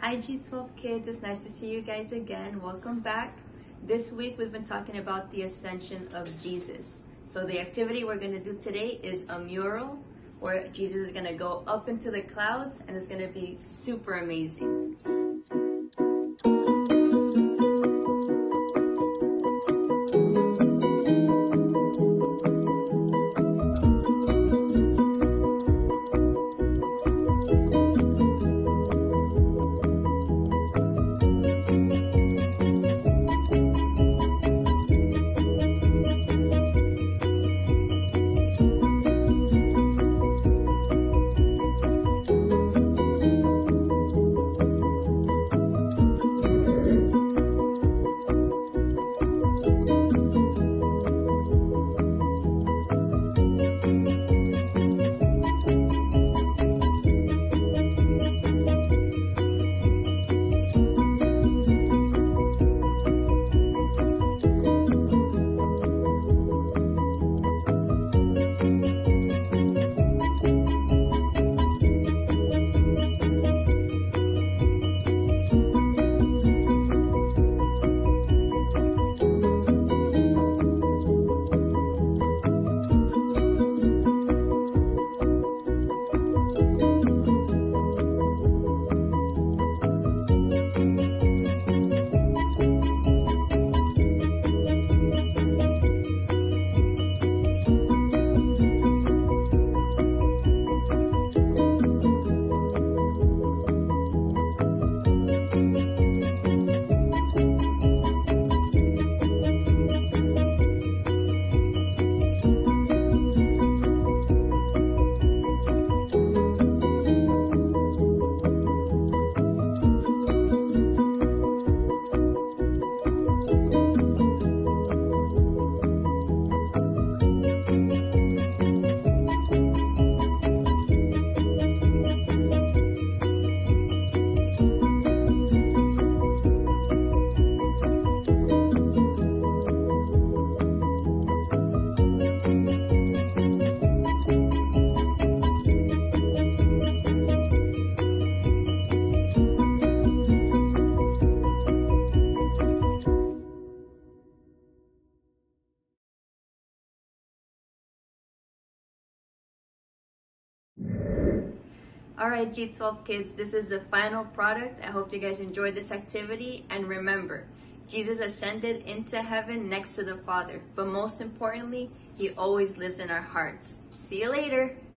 Hi G12 kids, it's nice to see you guys again. Welcome back. This week we've been talking about the ascension of Jesus. So the activity we're going to do today is a mural where Jesus is going to go up into the clouds and it's going to be super amazing. Alright G12 kids, this is the final product. I hope you guys enjoyed this activity, and remember, Jesus ascended into heaven next to the Father, but most importantly, he always lives in our hearts. See you later!